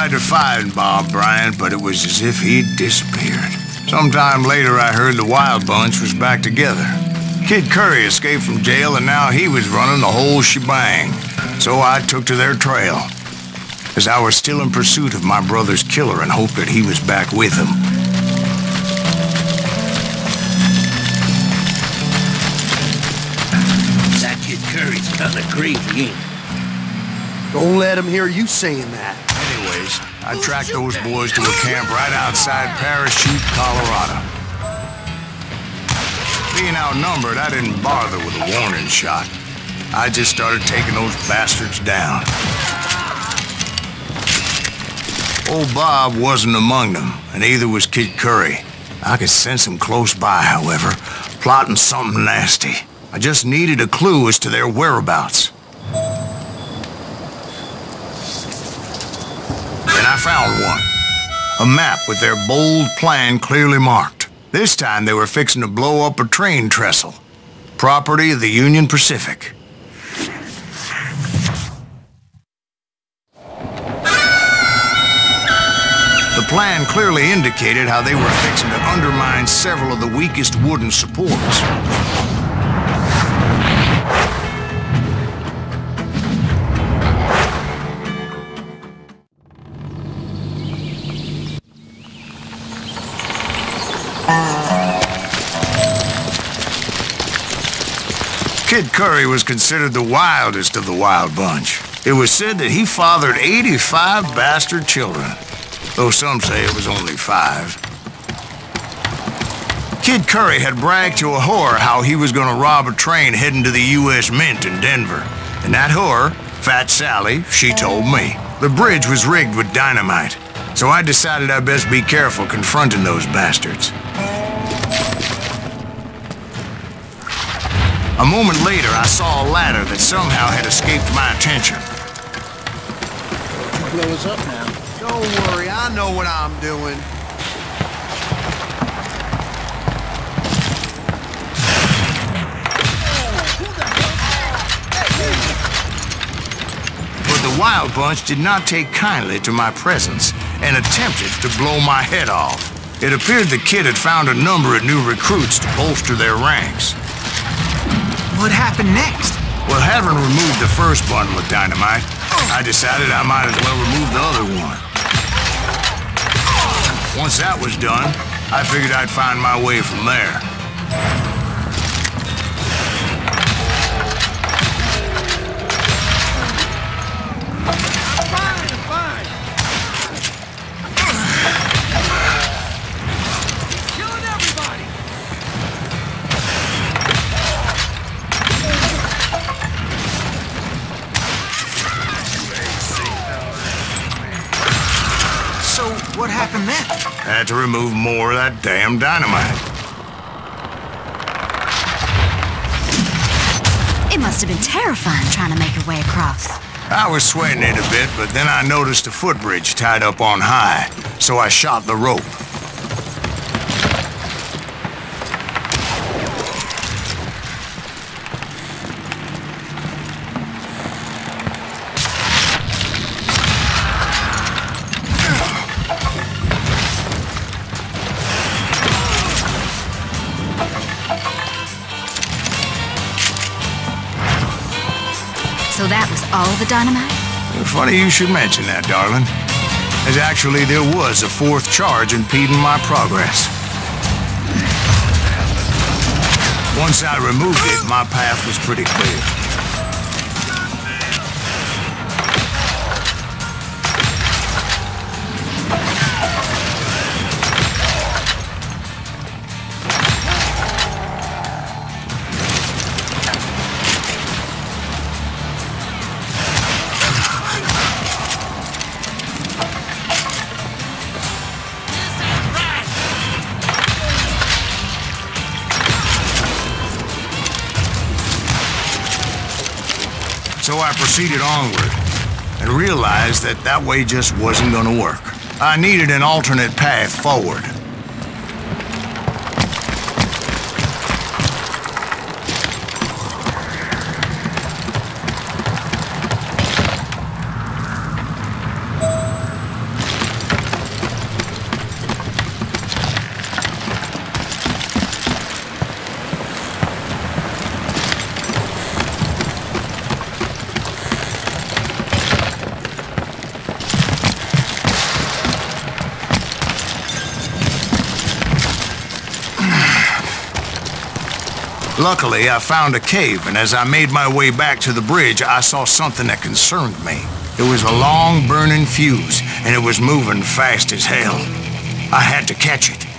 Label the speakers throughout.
Speaker 1: tried to find Bob Bryant, but it was as if he'd disappeared. Sometime later, I heard the Wild Bunch was back together. Kid Curry escaped from jail, and now he was running the whole shebang. So I took to their trail, as I was still in pursuit of my brother's killer and hoped that he was back with him.
Speaker 2: That Kid Curry's kinda crazy, ain't he?
Speaker 3: Don't let him hear you saying that.
Speaker 1: Anyways, I tracked those boys to a camp right outside Parachute, Colorado. Being outnumbered, I didn't bother with a warning shot. I just started taking those bastards down. Old Bob wasn't among them, and neither was Kid Curry. I could sense him close by, however, plotting something nasty. I just needed a clue as to their whereabouts. I found one. A map with their bold plan clearly marked. This time they were fixing to blow up a train trestle. Property of the Union Pacific. The plan clearly indicated how they were fixing to undermine several of the weakest wooden supports. Kid Curry was considered the wildest of the Wild Bunch. It was said that he fathered 85 bastard children, though some say it was only 5. Kid Curry had bragged to a whore how he was going to rob a train heading to the U.S. Mint in Denver. And that whore, Fat Sally, she told me. The bridge was rigged with dynamite, so I decided I'd best be careful confronting those bastards. A moment later, I saw a ladder that somehow had escaped my attention.
Speaker 2: Blow us up now.
Speaker 3: Don't worry, I know what I'm doing.
Speaker 1: But the Wild Bunch did not take kindly to my presence and attempted to blow my head off. It appeared the kid had found a number of new recruits to bolster their ranks.
Speaker 4: What happened next?
Speaker 1: Well, having removed the first bundle of dynamite, I decided I might as well remove the other one. Once that was done, I figured I'd find my way from there.
Speaker 4: What happened then?
Speaker 1: Had to remove more of that damn dynamite.
Speaker 5: It must have been terrifying trying to make your way across.
Speaker 1: I was sweating it a bit, but then I noticed a footbridge tied up on high, so I shot the rope.
Speaker 5: So that was all the dynamite?
Speaker 1: Funny you should mention that, darling. As actually there was a fourth charge impeding my progress. Once I removed it, my path was pretty clear. So I proceeded onward and realized that that way just wasn't going to work. I needed an alternate path forward. Luckily, I found a cave, and as I made my way back to the bridge, I saw something that concerned me. It was a long burning fuse, and it was moving fast as hell. I had to catch it.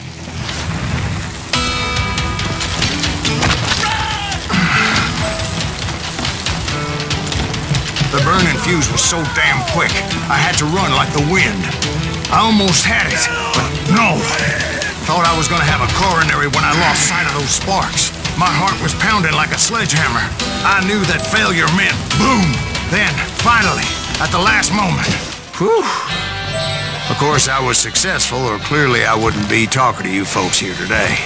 Speaker 1: The burning fuse was so damn quick, I had to run like the wind. I almost had it, but no. Thought I was gonna have a coronary when I lost sight of those sparks. My heart was pounding like a sledgehammer. I knew that failure meant boom. Then, finally, at the last moment, whew. Of course, I was successful, or clearly I wouldn't be talking to you folks here today.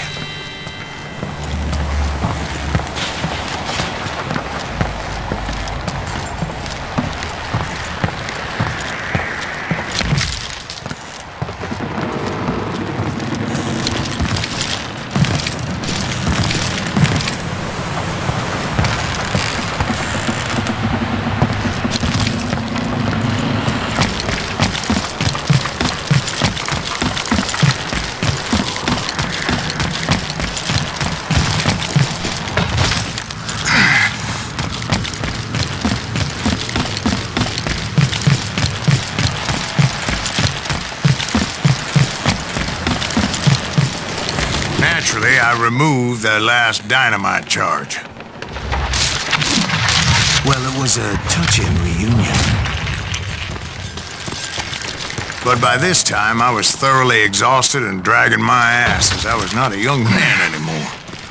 Speaker 1: Naturally, I removed the last dynamite charge. Well, it was a touching reunion. But by this time, I was thoroughly exhausted and dragging my ass, as I was not a young man anymore.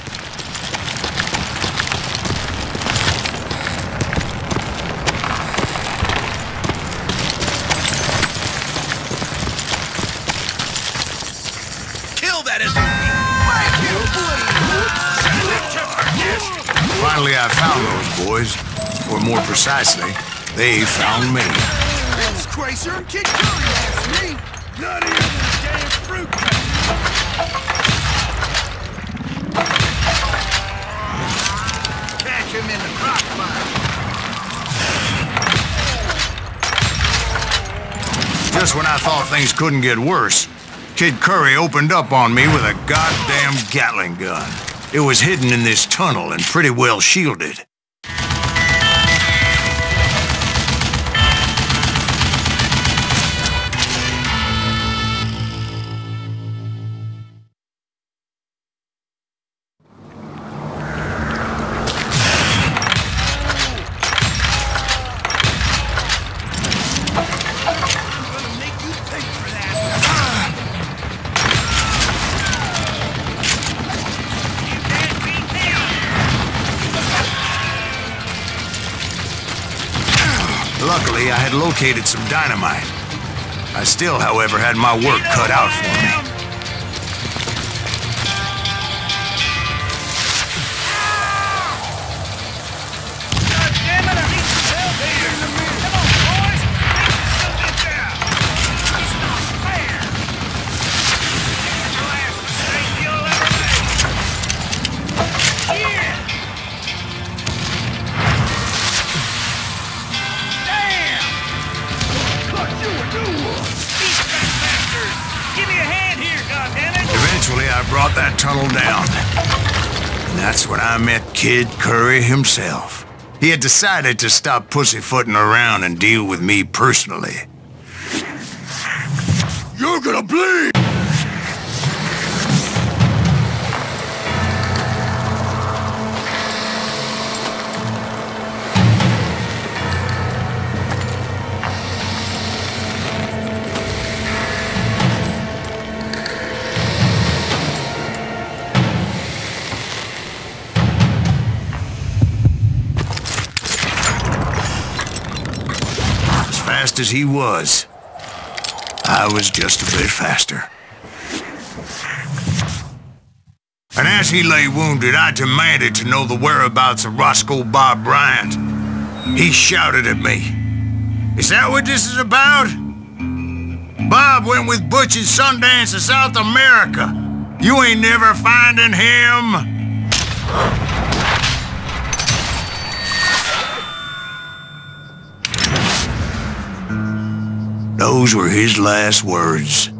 Speaker 1: Finally, I found those boys. Or more precisely, they found me.
Speaker 3: That's Cracer and Kid Curry, that's me.
Speaker 2: Not even a damn fruit cut. Catch him in the crockpot.
Speaker 1: Just when I thought things couldn't get worse, Kid Curry opened up on me with a goddamn Gatling gun. It was hidden in this tunnel and pretty well shielded. Luckily, I had located some dynamite. I still, however, had my work cut out for me.
Speaker 2: God damn it, I need some help here. Come on, boys. Get this down. It's not fair. It's the last mistake you'll ever make. Yeah.
Speaker 1: Eventually, I brought that tunnel down. And that's when I met Kid Curry himself. He had decided to stop pussyfooting around and deal with me personally. You're gonna bleed! Fast as he was, I was just a bit faster. And as he lay wounded, I demanded to know the whereabouts of Roscoe Bob Bryant. He shouted at me, "Is that what this is about? Bob went with Butch and Sundance to South America. You ain't never finding him." Those were his last words.